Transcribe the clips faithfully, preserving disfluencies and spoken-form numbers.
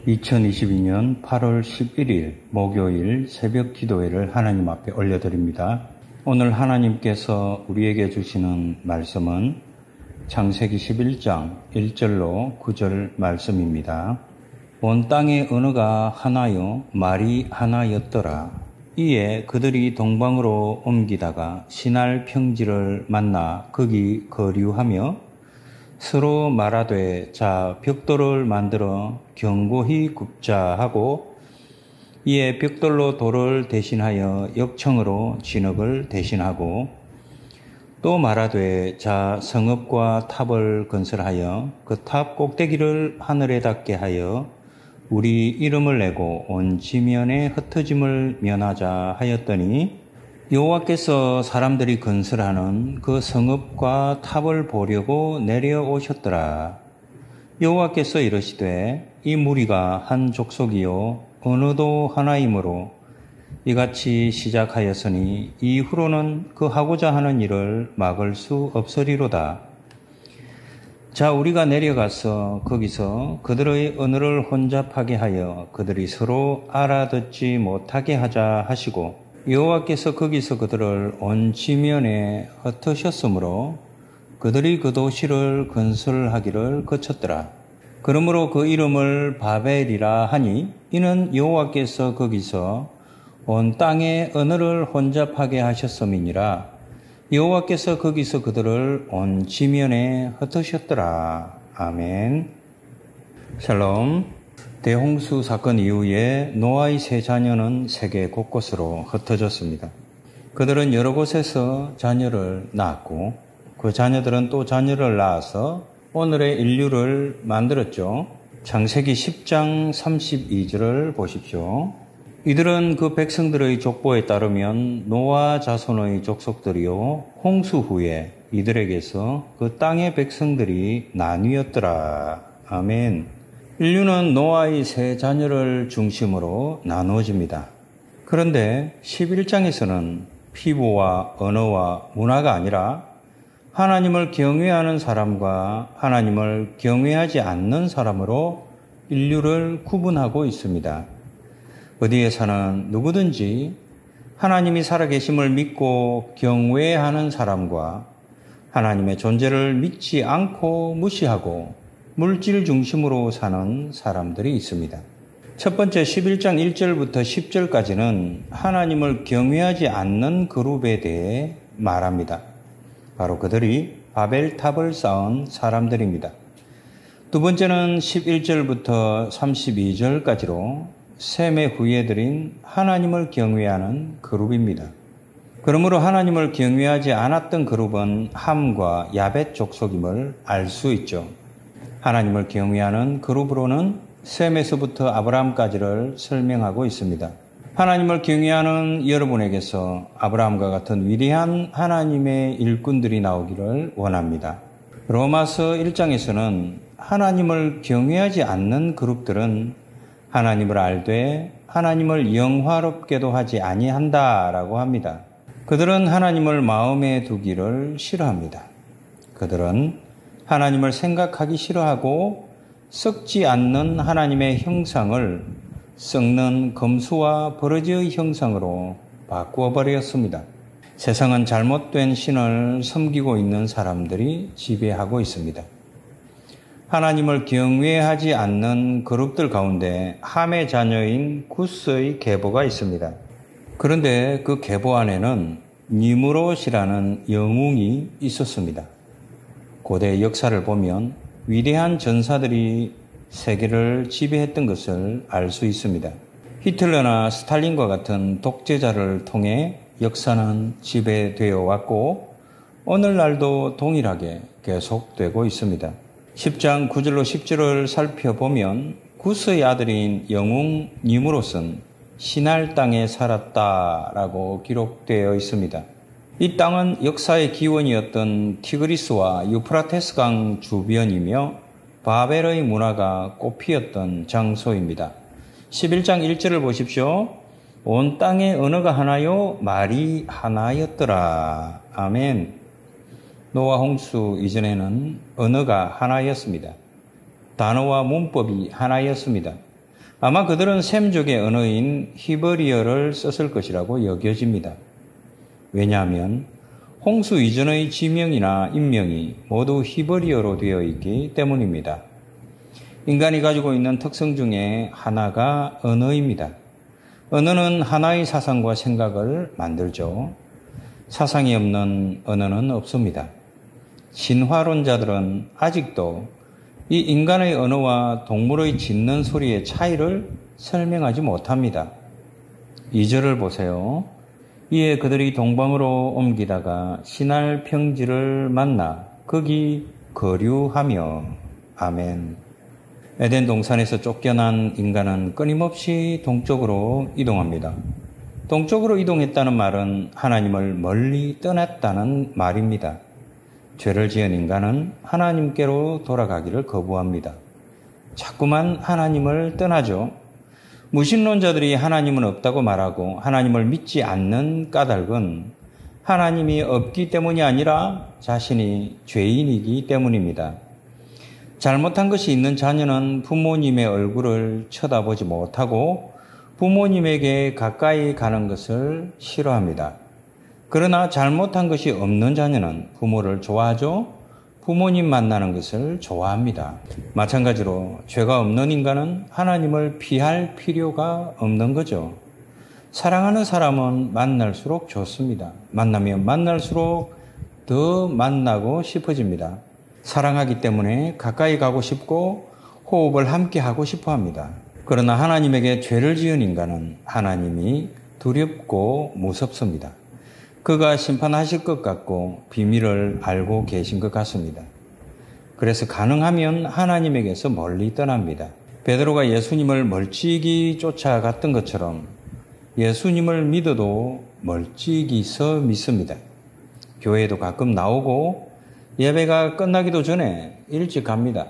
이천이십이 년 팔월 십일일 목요일 새벽 기도회를 하나님 앞에 올려드립니다. 오늘 하나님께서 우리에게 주시는 말씀은 창세기 십일 장 일 절로 구 절 말씀입니다. 온 땅의 언어가 하나요 말이 하나였더라. 이에 그들이 동방으로 옮기다가 시날 평지를 만나 거기 거류하며 서로 말하되 자 벽돌을 만들어 견고히 굽자 하고 이에 벽돌로 돌을 대신하여 역청으로 진흙을 대신하고 또 말하되 자 성읍과 탑을 건설하여 그 탑 꼭대기를 하늘에 닿게 하여 우리 이름을 내고 온 지면에 흩어짐을 면하자 하였더니 여호와께서 사람들이 건설하는 그 성읍과 탑을 보려고 내려오셨더라. 여호와께서 이르시되 이 무리가 한 족속이요 언어도 하나이므로 이같이 시작하였으니 이후로는 그 하고자 하는 일을 막을 수 없으리로다. 자 우리가 내려가서 거기서 그들의 언어를 혼잡하게 하여 그들이 서로 알아듣지 못하게 하자 하시고 여호와께서 거기서 그들을 온 지면에 흩으셨으므로 그들이 그 도시를 건설하기를 거쳤더라. 그러므로 그 이름을 바벨이라 하니 이는 여호와께서 거기서 온 땅의 언어를 혼잡하게 하셨음이니라. 여호와께서 거기서 그들을 온 지면에 흩으셨더라. 아멘. 샬롬. 대홍수 사건 이후에 노아의 세 자녀는 세계 곳곳으로 흩어졌습니다. 그들은 여러 곳에서 자녀를 낳았고 그 자녀들은 또 자녀를 낳아서 오늘의 인류를 만들었죠. 창세기 십 장 삼십이 절을 보십시오. 이들은 그 백성들의 족보에 따르면 노아 자손의 족속들이요 홍수 후에 이들에게서 그 땅의 백성들이 나뉘었더라. 아멘. 인류는 노아의 세 자녀를 중심으로 나누어집니다. 그런데 십일 장에서는 피부와 언어와 문화가 아니라 하나님을 경외하는 사람과 하나님을 경외하지 않는 사람으로 인류를 구분하고 있습니다. 어디에 사는 누구든지 하나님이 살아계심을 믿고 경외하는 사람과 하나님의 존재를 믿지 않고 무시하고 물질 중심으로 사는 사람들이 있습니다. 첫 번째 십일 장 일 절부터 십 절까지는 하나님을 경외하지 않는 그룹에 대해 말합니다. 바로 그들이 바벨탑을 쌓은 사람들입니다. 두 번째는 십일 절부터 삼십이 절까지로 셈의 후예들인 하나님을 경외하는 그룹입니다. 그러므로 하나님을 경외하지 않았던 그룹은 함과 야벳 족속임을 알 수 있죠. 하나님을 경외하는 그룹으로는 셈에서부터 아브라함까지를 설명하고 있습니다. 하나님을 경외하는 여러분에게서 아브라함과 같은 위대한 하나님의 일꾼들이 나오기를 원합니다. 로마서 일 장에서는 하나님을 경외하지 않는 그룹들은 하나님을 알되 하나님을 영화롭게도 하지 아니한다라고 합니다. 그들은 하나님을 마음에 두기를 싫어합니다. 그들은 하나님을 생각하기 싫어하고 썩지 않는 하나님의 형상을 썩는 검수와 버러지의 형상으로 바꾸어 버렸습니다. 세상은 잘못된 신을 섬기고 있는 사람들이 지배하고 있습니다. 하나님을 경외하지 않는 그룹들 가운데 함의 자녀인 구스의 계보가 있습니다. 그런데 그 계보 안에는 니무롯이라는 영웅이 있었습니다. 고대 역사를 보면 위대한 전사들이 세계를 지배했던 것을 알 수 있습니다. 히틀러나 스탈린과 같은 독재자를 통해 역사는 지배되어 왔고 오늘날도 동일하게 계속되고 있습니다. 십 장 구 절로 십 절을 살펴보면 구스의 아들인 영웅 니무롯은 시날 땅에 살았다라고 기록되어 있습니다. 이 땅은 역사의 기원이었던 티그리스와 유프라테스강 주변이며 바벨의 문화가 꽃피었던 장소입니다. 십일 장 일 절을 보십시오. 온 땅의 언어가 하나요 말이 하나였더라. 아멘. 노아 홍수 이전에는 언어가 하나였습니다. 단어와 문법이 하나였습니다. 아마 그들은 셈족의 언어인 히브리어를 썼을 것이라고 여겨집니다. 왜냐하면 홍수 이전의 지명이나 인명이 모두 히브리어로 되어 있기 때문입니다. 인간이 가지고 있는 특성 중에 하나가 언어입니다. 언어는 하나의 사상과 생각을 만들죠. 사상이 없는 언어는 없습니다. 신화론자들은 아직도 이 인간의 언어와 동물의 짖는 소리의 차이를 설명하지 못합니다. 이 절을 보세요. 이에 그들이 동방으로 옮기다가 시날 평지를 만나 거기 거류하며. 아멘. 에덴 동산에서 쫓겨난 인간은 끊임없이 동쪽으로 이동합니다. 동쪽으로 이동했다는 말은 하나님을 멀리 떠났다는 말입니다. 죄를 지은 인간은 하나님께로 돌아가기를 거부합니다. 자꾸만 하나님을 떠나죠. 무신론자들이 하나님은 없다고 말하고 하나님을 믿지 않는 까닭은 하나님이 없기 때문이 아니라 자신이 죄인이기 때문입니다. 잘못한 것이 있는 자녀는 부모님의 얼굴을 쳐다보지 못하고 부모님에게 가까이 가는 것을 싫어합니다. 그러나 잘못한 것이 없는 자녀는 부모를 좋아하죠. 부모님 만나는 것을 좋아합니다. 마찬가지로 죄가 없는 인간은 하나님을 피할 필요가 없는 거죠. 사랑하는 사람은 만날수록 좋습니다. 만나면 만날수록 더 만나고 싶어집니다. 사랑하기 때문에 가까이 가고 싶고 호흡을 함께 하고 싶어 합니다. 그러나 하나님에게 죄를 지은 인간은 하나님이 두렵고 무섭습니다. 그가 심판하실 것 같고 비밀을 알고 계신 것 같습니다. 그래서 가능하면 하나님에게서 멀리 떠납니다. 베드로가 예수님을 멀찍이 쫓아갔던 것처럼 예수님을 믿어도 멀찍이서 믿습니다. 교회에도 가끔 나오고 예배가 끝나기도 전에 일찍 갑니다.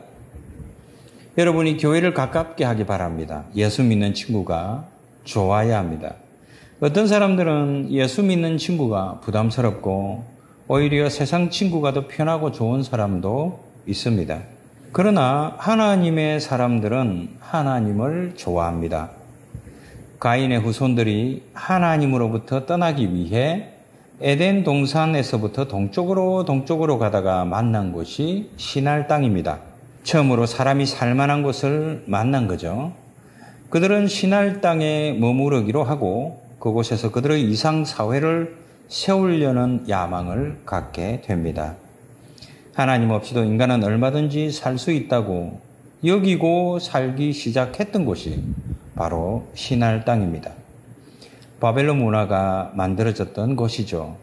여러분이 교회를 가깝게 하기 바랍니다. 예수 믿는 친구가 좋아야 합니다. 어떤 사람들은 예수 믿는 친구가 부담스럽고 오히려 세상 친구가 더 편하고 좋은 사람도 있습니다. 그러나 하나님의 사람들은 하나님을 좋아합니다. 가인의 후손들이 하나님으로부터 떠나기 위해 에덴 동산에서부터 동쪽으로 동쪽으로 가다가 만난 곳이 시날 땅입니다. 처음으로 사람이 살만한 곳을 만난 거죠. 그들은 시날 땅에 머무르기로 하고 그곳에서 그들의 이상 사회를 세우려는 야망을 갖게 됩니다. 하나님 없이도 인간은 얼마든지 살 수 있다고 여기고 살기 시작했던 곳이 바로 시날 땅입니다. 바벨론 문화가 만들어졌던 곳이죠.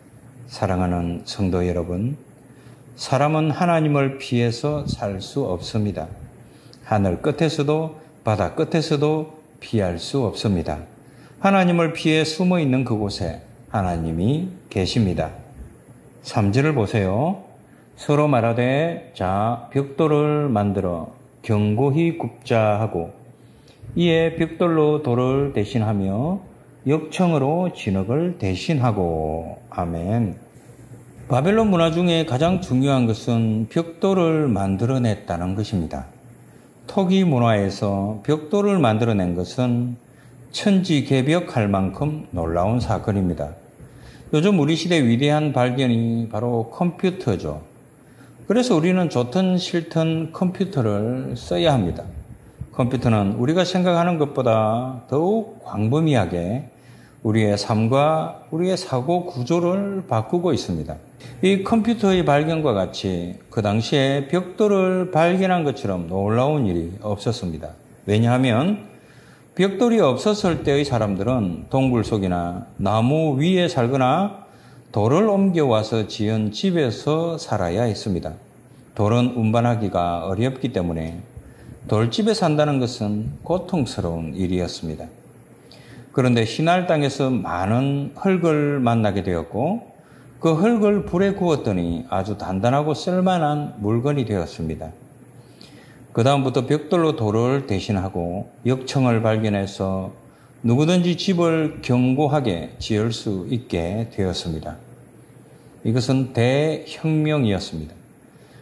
사랑하는 성도 여러분, 사람은 하나님을 피해서 살 수 없습니다. 하늘 끝에서도 바다 끝에서도 피할 수 없습니다. 하나님을 피해 숨어 있는 그곳에 하나님이 계십니다. 삼 절을 보세요. 서로 말하되 자 벽돌을 만들어 견고히 굽자 하고 이에 벽돌로 돌을 대신하며 역청으로 진흙을 대신하고. 아멘. 바벨론 문화 중에 가장 중요한 것은 벽돌을 만들어냈다는 것입니다. 토기 문화에서 벽돌을 만들어낸 것은 천지개벽할 만큼 놀라운 사건입니다. 요즘 우리 시대의 위대한 발견이 바로 컴퓨터죠. 그래서 우리는 좋든 싫든 컴퓨터를 써야 합니다. 컴퓨터는 우리가 생각하는 것보다 더욱 광범위하게 우리의 삶과 우리의 사고 구조를 바꾸고 있습니다. 이 컴퓨터의 발견과 같이 그 당시에 벽돌을 발견한 것처럼 놀라운 일이 없었습니다. 왜냐하면 벽돌이 없었을 때의 사람들은 동굴 속이나 나무 위에 살거나 돌을 옮겨와서 지은 집에서 살아야 했습니다. 돌은 운반하기가 어렵기 때문에 돌집에 산다는 것은 고통스러운 일이었습니다. 그런데 시날 땅에서 많은 흙을 만나게 되었고 그 흙을 불에 구웠더니 아주 단단하고 쓸만한 물건이 되었습니다. 그 다음부터 벽돌로 돌을 대신하고 역청을 발견해서 누구든지 집을 견고하게 지을 수 있게 되었습니다. 이것은 대혁명이었습니다.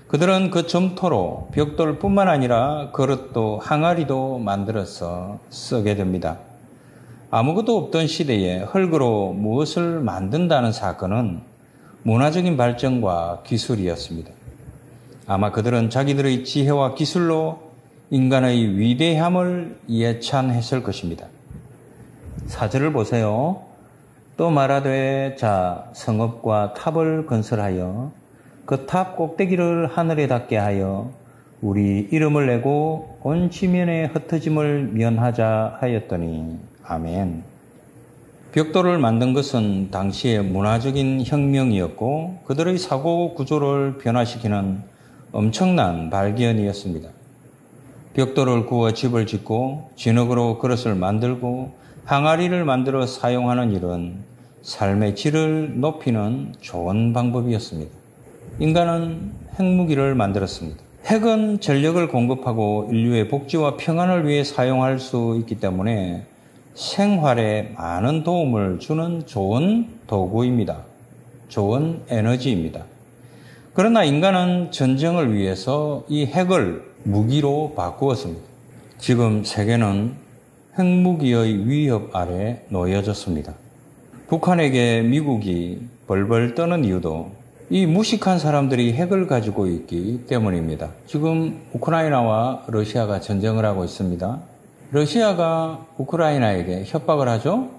그들은 그 점토로 벽돌뿐만 아니라 그릇도 항아리도 만들어서 쓰게 됩니다. 아무것도 없던 시대에 흙으로 무엇을 만든다는 사건은 문화적인 발전과 기술이었습니다. 아마 그들은 자기들의 지혜와 기술로 인간의 위대함을 예찬했을 것입니다. 사절을 보세요. 또 말하되 자 성읍과 탑을 건설하여 그 탑 꼭대기를 하늘에 닿게 하여 우리 이름을 내고 온 지면에 흩어짐을 면하자 하였더니 아멘. 벽돌을 만든 것은 당시의 문화적인 혁명이었고 그들의 사고 구조를 변화시키는 엄청난 발견이었습니다. 벽돌을 구워 집을 짓고 진흙으로 그릇을 만들고 항아리를 만들어 사용하는 일은 삶의 질을 높이는 좋은 방법이었습니다. 인간은 핵무기를 만들었습니다. 핵은 전력을 공급하고 인류의 복지와 평안을 위해 사용할 수 있기 때문에 생활에 많은 도움을 주는 좋은 도구입니다. 좋은 에너지입니다. 그러나 인간은 전쟁을 위해서 이 핵을 무기로 바꾸었습니다. 지금 세계는 핵무기의 위협 아래 놓여졌습니다. 북한에게 미국이 벌벌 떠는 이유도 이 무식한 사람들이 핵을 가지고 있기 때문입니다. 지금 우크라이나와 러시아가 전쟁을 하고 있습니다. 러시아가 우크라이나에게 협박을 하죠.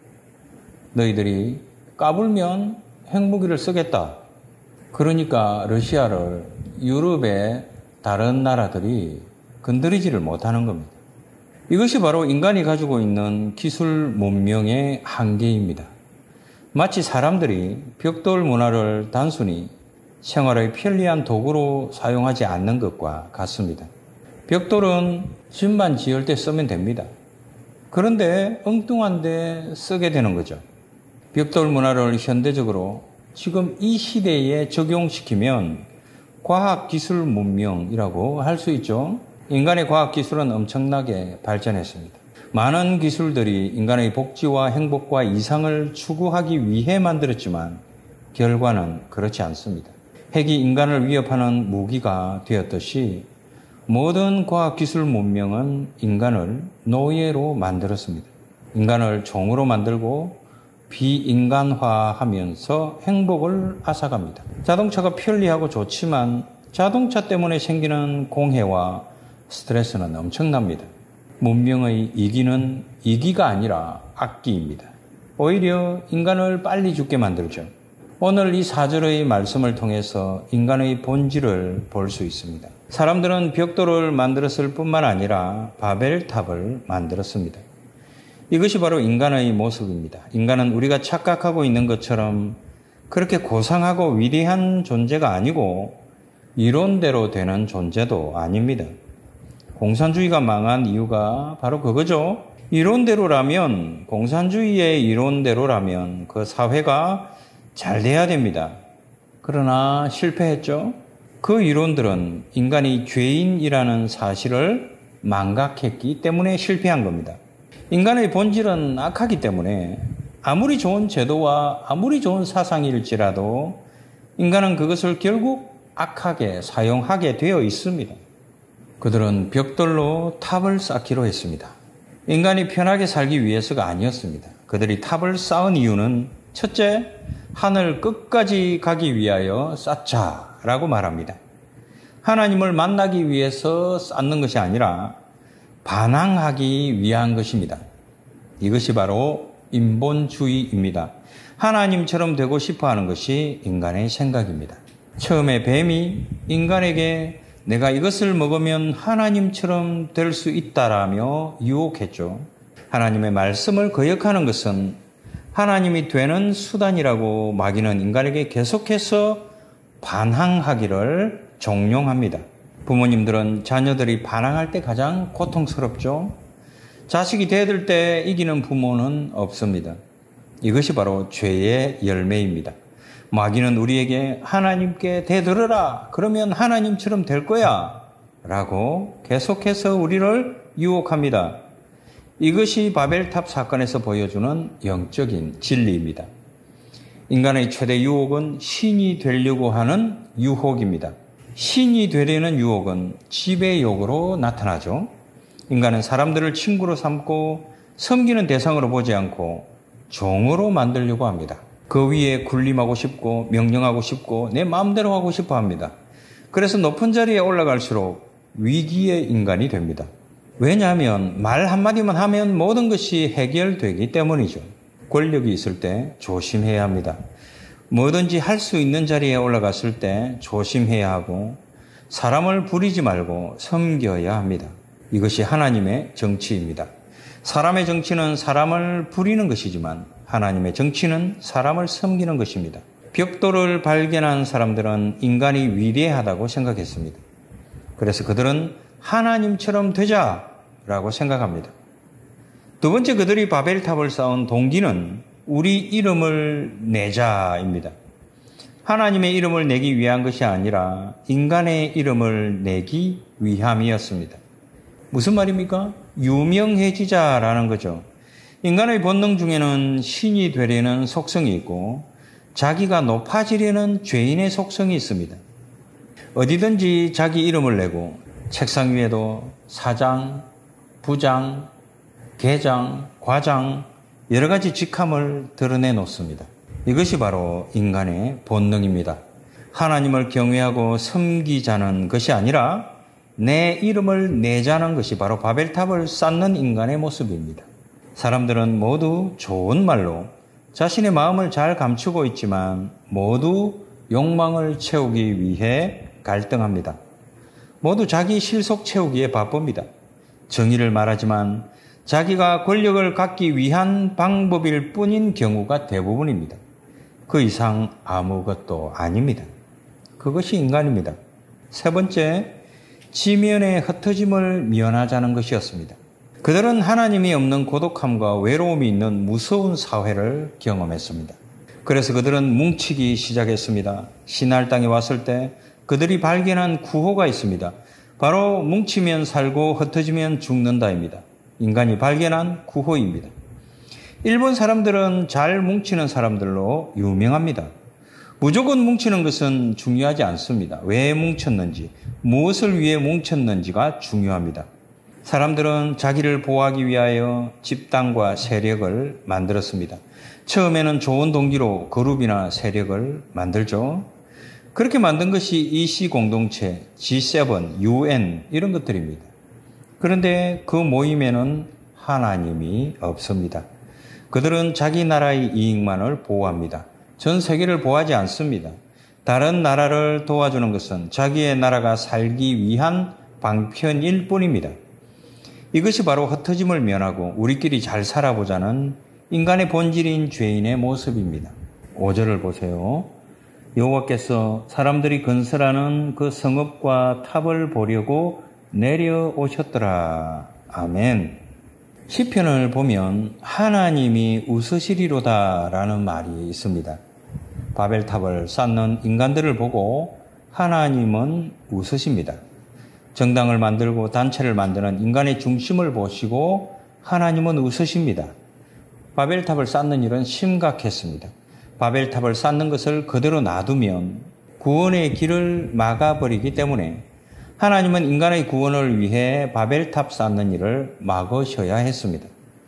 너희들이 까불면 핵무기를 쓰겠다. 그러니까 러시아를 유럽의 다른 나라들이 건드리지를 못하는 겁니다. 이것이 바로 인간이 가지고 있는 기술 문명의 한계입니다. 마치 사람들이 벽돌 문화를 단순히 생활의 편리한 도구로 사용하지 않는 것과 같습니다. 벽돌은 집만 지을 때 쓰면 됩니다. 그런데 엉뚱한데 쓰게 되는 거죠. 벽돌 문화를 현대적으로 지금 이 시대에 적용시키면 과학기술 문명이라고 할 수 있죠. 인간의 과학기술은 엄청나게 발전했습니다. 많은 기술들이 인간의 복지와 행복과 이상을 추구하기 위해 만들었지만 결과는 그렇지 않습니다. 핵이 인간을 위협하는 무기가 되었듯이 모든 과학기술 문명은 인간을 노예로 만들었습니다. 인간을 종으로 만들고 비인간화하면서 행복을 앗아갑니다. 자동차가 편리하고 좋지만 자동차 때문에 생기는 공해와 스트레스는 엄청납니다. 문명의 이기는 이기가 아니라 악기입니다. 오히려 인간을 빨리 죽게 만들죠. 오늘 이 사절의 말씀을 통해서 인간의 본질을 볼 수 있습니다. 사람들은 벽돌을 만들었을 뿐만 아니라 바벨탑을 만들었습니다. 이것이 바로 인간의 모습입니다. 인간은 우리가 착각하고 있는 것처럼 그렇게 고상하고 위대한 존재가 아니고 이론대로 되는 존재도 아닙니다. 공산주의가 망한 이유가 바로 그거죠. 이론대로라면, 공산주의의 이론대로라면 그 사회가 잘 돼야 됩니다. 그러나 실패했죠. 그 이론들은 인간이 죄인이라는 사실을 망각했기 때문에 실패한 겁니다. 인간의 본질은 악하기 때문에 아무리 좋은 제도와 아무리 좋은 사상일지라도 인간은 그것을 결국 악하게 사용하게 되어 있습니다. 그들은 벽돌로 탑을 쌓기로 했습니다. 인간이 편하게 살기 위해서가 아니었습니다. 그들이 탑을 쌓은 이유는 첫째, 하늘 끝까지 가기 위하여 쌓자라고 말합니다. 하나님을 만나기 위해서 쌓는 것이 아니라 반항하기 위한 것입니다. 이것이 바로 인본주의입니다. 하나님처럼 되고 싶어하는 것이 인간의 생각입니다. 처음에 뱀이 인간에게 내가 이것을 먹으면 하나님처럼 될 수 있다라며 유혹했죠. 하나님의 말씀을 거역하는 것은 하나님이 되는 수단이라고 마귀는 인간에게 계속해서 반항하기를 종용합니다. 부모님들은 자녀들이 반항할 때 가장 고통스럽죠. 자식이 대들 때 이기는 부모는 없습니다. 이것이 바로 죄의 열매입니다. 마귀는 우리에게 하나님께 대들어라. 그러면 하나님처럼 될 거야. 라고 계속해서 우리를 유혹합니다. 이것이 바벨탑 사건에서 보여주는 영적인 진리입니다. 인간의 최대 유혹은 신이 되려고 하는 유혹입니다. 신이 되려는 유혹은 지배욕으로 나타나죠. 인간은 사람들을 친구로 삼고 섬기는 대상으로 보지 않고 종으로 만들려고 합니다. 그 위에 군림하고 싶고 명령하고 싶고 내 마음대로 하고 싶어 합니다. 그래서 높은 자리에 올라갈수록 위기의 인간이 됩니다. 왜냐하면 말 한마디만 하면 모든 것이 해결되기 때문이죠. 권력이 있을 때 조심해야 합니다. 뭐든지 할 수 있는 자리에 올라갔을 때 조심해야 하고 사람을 부리지 말고 섬겨야 합니다. 이것이 하나님의 정치입니다. 사람의 정치는 사람을 부리는 것이지만 하나님의 정치는 사람을 섬기는 것입니다. 벽돌을 발견한 사람들은 인간이 위대하다고 생각했습니다. 그래서 그들은 하나님처럼 되자라고 생각합니다. 두 번째, 그들이 바벨탑을 쌓은 동기는 우리 이름을 내자입니다. 하나님의 이름을 내기 위한 것이 아니라 인간의 이름을 내기 위함이었습니다. 무슨 말입니까? 유명해지자라는 거죠. 인간의 본능 중에는 신이 되려는 속성이 있고 자기가 높아지려는 죄인의 속성이 있습니다. 어디든지 자기 이름을 내고 책상 위에도 사장, 부장, 계장, 과장 여러 가지 직함을 드러내 놓습니다. 이것이 바로 인간의 본능입니다. 하나님을 경외하고 섬기자는 것이 아니라 내 이름을 내자는 것이 바로 바벨탑을 쌓는 인간의 모습입니다. 사람들은 모두 좋은 말로 자신의 마음을 잘 감추고 있지만 모두 욕망을 채우기 위해 갈등합니다. 모두 자기 실속 채우기에 바쁩니다. 정의를 말하지만 자기가 권력을 갖기 위한 방법일 뿐인 경우가 대부분입니다. 그 이상 아무것도 아닙니다. 그것이 인간입니다. 세 번째, 지면의 흩어짐을 면하자는 것이었습니다. 그들은 하나님이 없는 고독함과 외로움이 있는 무서운 사회를 경험했습니다. 그래서 그들은 뭉치기 시작했습니다. 시날 땅에 왔을 때 그들이 발견한 구호가 있습니다. 바로 뭉치면 살고 흩어지면 죽는다입니다. 인간이 발견한 구호입니다. 일본 사람들은 잘 뭉치는 사람들로 유명합니다. 무조건 뭉치는 것은 중요하지 않습니다. 왜 뭉쳤는지, 무엇을 위해 뭉쳤는지가 중요합니다. 사람들은 자기를 보호하기 위하여 집단과 세력을 만들었습니다. 처음에는 좋은 동기로 그룹이나 세력을 만들죠. 그렇게 만든 것이 이씨 공동체, 지 세븐, 유엔 이런 것들입니다. 그런데 그 모임에는 하나님이 없습니다. 그들은 자기 나라의 이익만을 보호합니다. 전 세계를 보호하지 않습니다. 다른 나라를 도와주는 것은 자기의 나라가 살기 위한 방편일 뿐입니다. 이것이 바로 흩어짐을 면하고 우리끼리 잘 살아보자는 인간의 본질인 죄인의 모습입니다. 오 절을 보세요. 여호와께서 사람들이 건설하는 그 성읍과 탑을 보려고 내려오셨더라. 아멘. 시편을 보면 하나님이 웃으시리로다 라는 말이 있습니다. 바벨탑을 쌓는 인간들을 보고 하나님은 웃으십니다. 정당을 만들고 단체를 만드는 인간의 중심을 보시고 하나님은 웃으십니다. 바벨탑을 쌓는 일은 심각했습니다. 바벨탑을 쌓는 것을 그대로 놔두면 구원의 길을 막아버리기 때문에 하나님은 인간의 구원을 위해 바벨탑 쌓는 일을 막으셔야 했습니다.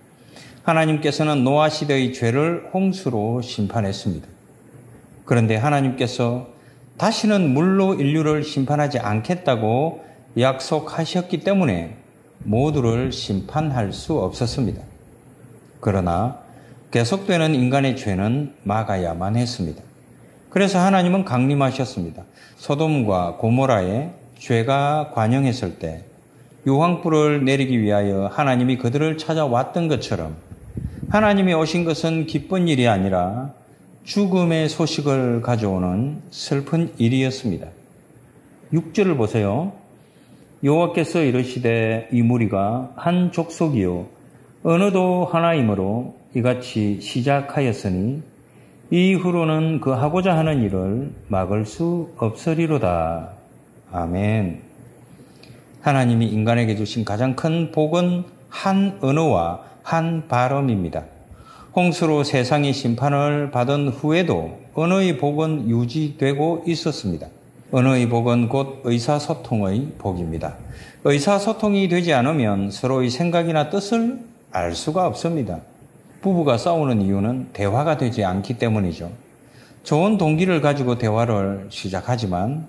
하나님께서는 노아 시대의 죄를 홍수로 심판했습니다. 그런데 하나님께서 다시는 물로 인류를 심판하지 않겠다고 약속하셨기 때문에 모두를 심판할 수 없었습니다. 그러나 계속되는 인간의 죄는 막아야만 했습니다. 그래서 하나님은 강림하셨습니다. 소돔과 고모라에 죄가 관영했을 때 유황불을 내리기 위하여 하나님이 그들을 찾아왔던 것처럼 하나님이 오신 것은 기쁜 일이 아니라 죽음의 소식을 가져오는 슬픈 일이었습니다. 육 절을 보세요. 여호와께서 이르시되 이 무리가 한 족속이요 어느도 하나이므로 이같이 시작하였으니 이후로는 그 하고자 하는 일을 막을 수 없으리로다. 아멘. 하나님이 인간에게 주신 가장 큰 복은 한 언어와 한 발음입니다. 홍수로 세상이 심판을 받은 후에도 언어의 복은 유지되고 있었습니다. 언어의 복은 곧 의사소통의 복입니다. 의사소통이 되지 않으면 서로의 생각이나 뜻을 알 수가 없습니다. 부부가 싸우는 이유는 대화가 되지 않기 때문이죠. 좋은 동기를 가지고 대화를 시작하지만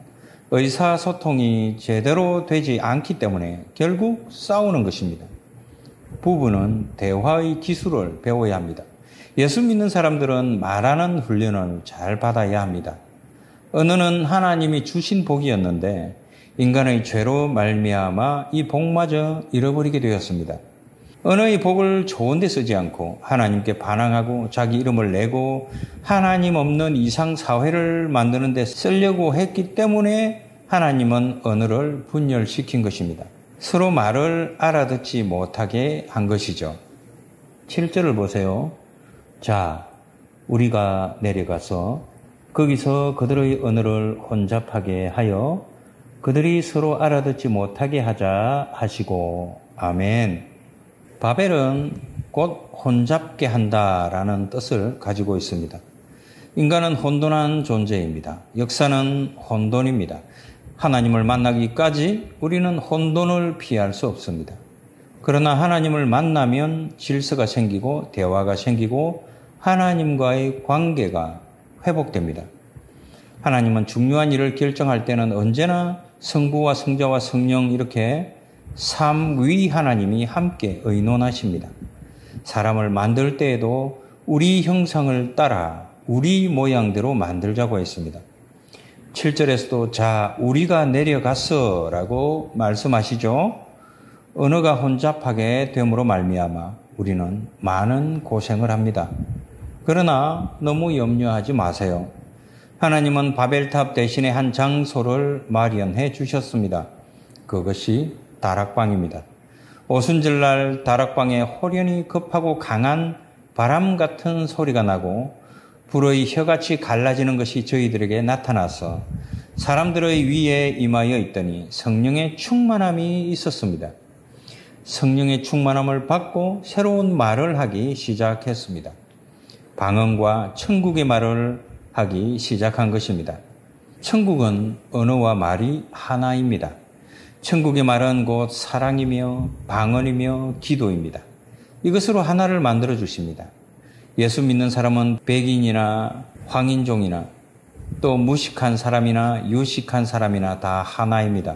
의사소통이 제대로 되지 않기 때문에 결국 싸우는 것입니다. 부부는 대화의 기술을 배워야 합니다. 예수 믿는 사람들은 말하는 훈련을 잘 받아야 합니다. 언어는 하나님이 주신 복이었는데 인간의 죄로 말미암아 이 복마저 잃어버리게 되었습니다. 언어의 복을 좋은 데 쓰지 않고 하나님께 반항하고 자기 이름을 내고 하나님 없는 이상 사회를 만드는 데 쓰려고 했기 때문에 하나님은 언어를 분열시킨 것입니다. 서로 말을 알아듣지 못하게 한 것이죠. 칠 절을 보세요. 자, 우리가 내려가서 거기서 그들의 언어를 혼잡하게 하여 그들이 서로 알아듣지 못하게 하자 하시고 아멘. 바벨은 곧 혼잡게 한다라는 뜻을 가지고 있습니다. 인간은 혼돈한 존재입니다. 역사는 혼돈입니다. 하나님을 만나기까지 우리는 혼돈을 피할 수 없습니다. 그러나 하나님을 만나면 질서가 생기고 대화가 생기고 하나님과의 관계가 회복됩니다. 하나님은 중요한 일을 결정할 때는 언제나 성부와 성자와 성령 이렇게 삼위 하나님이 함께 의논하십니다. 사람을 만들 때에도 우리 형상을 따라 우리 모양대로 만들자고 했습니다. 칠 절에서도 자 우리가 내려갔어 라고 말씀하시죠. 언어가 혼잡하게 됨으로 말미암아 우리는 많은 고생을 합니다. 그러나 너무 염려하지 마세요. 하나님은 바벨탑 대신에 한 장소를 마련해 주셨습니다. 그것이 다락방입니다. 오순절날 다락방에 호련히 급하고 강한 바람 같은 소리가 나고 불의 혀같이 갈라지는 것이 저희들에게 나타나서 사람들의 위에 임하여 있더니 성령의 충만함이 있었습니다. 성령의 충만함을 받고 새로운 말을 하기 시작했습니다. 방언과 천국의 말을 하기 시작한 것입니다. 천국은 언어와 말이 하나입니다. 천국의 말은 곧 사랑이며 방언이며 기도입니다. 이것으로 하나를 만들어 주십니다. 예수 믿는 사람은 백인이나 황인종이나 또 무식한 사람이나 유식한 사람이나 다 하나입니다.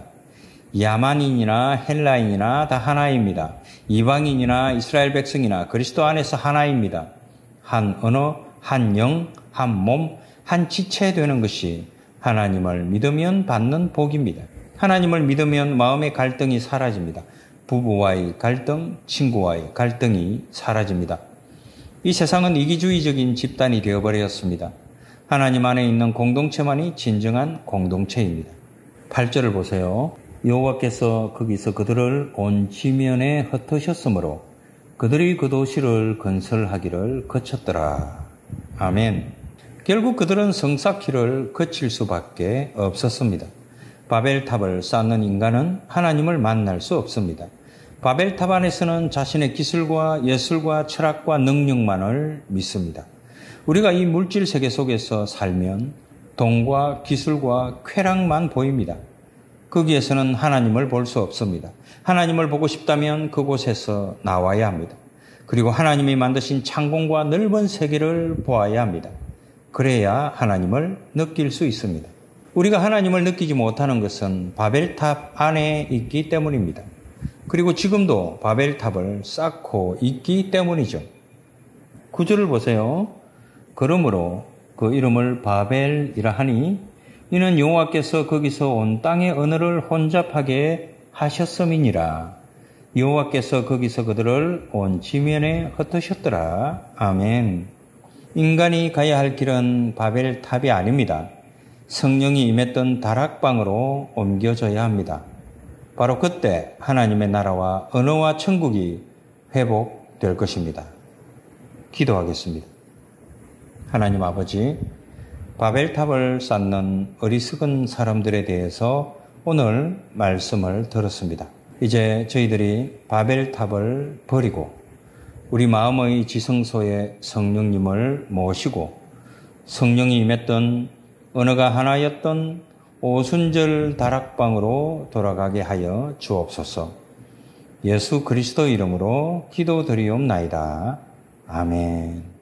야만인이나 헬라인이나 다 하나입니다. 이방인이나 이스라엘 백성이나 그리스도 안에서 하나입니다. 한 언어, 한 영, 한 몸, 한 지체 되는 것이 하나님을 믿으면 받는 복입니다. 하나님을 믿으면 마음의 갈등이 사라집니다. 부부와의 갈등, 친구와의 갈등이 사라집니다. 이 세상은 이기주의적인 집단이 되어버렸습니다. 하나님 안에 있는 공동체만이 진정한 공동체입니다. 팔 절을 보세요. 여호와께서 거기서 그들을 온 지면에 흩으셨으므로 그들이 그 도시를 건설하기를 거쳤더라. 아멘. 결국 그들은 성쌓기를 거칠 수밖에 없었습니다. 바벨탑을 쌓는 인간은 하나님을 만날 수 없습니다. 바벨탑 안에서는 자신의 기술과 예술과 철학과 능력만을 믿습니다. 우리가 이 물질 세계 속에서 살면 돈과 기술과 쾌락만 보입니다. 거기에서는 하나님을 볼 수 없습니다. 하나님을 보고 싶다면 그곳에서 나와야 합니다. 그리고 하나님이 만드신 창공과 넓은 세계를 보아야 합니다. 그래야 하나님을 느낄 수 있습니다. 우리가 하나님을 느끼지 못하는 것은 바벨탑 안에 있기 때문입니다. 그리고 지금도 바벨탑을 쌓고 있기 때문이죠. 구절을 보세요. 그러므로 그 이름을 바벨이라 하니 이는 여호와께서 거기서 온 땅의 언어를 혼잡하게 하셨음이니라. 여호와께서 거기서 그들을 온 지면에 흩으셨더라. 아멘. 인간이 가야 할 길은 바벨탑이 아닙니다. 성령이 임했던 다락방으로 옮겨져야 합니다. 바로 그때 하나님의 나라와 언어와 천국이 회복될 것입니다. 기도하겠습니다. 하나님 아버지, 바벨탑을 쌓는 어리석은 사람들에 대해서 오늘 말씀을 들었습니다. 이제 저희들이 바벨탑을 버리고 우리 마음의 지성소에 성령님을 모시고 성령이 임했던 언어가 하나였던 오순절 다락방으로 돌아가게 하여 주옵소서. 예수 그리스도 이름으로 기도드리옵나이다. 아멘.